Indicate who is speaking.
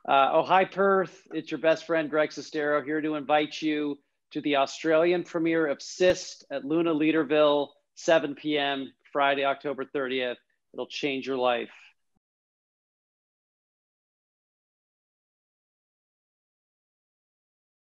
Speaker 1: Oh, hi, Perth. It's your best friend, Greg Sestero, here to invite you to the Australian premiere of Cyst at Luna Leaderville, 7 p.m., Friday, October 30th. It'll change your life.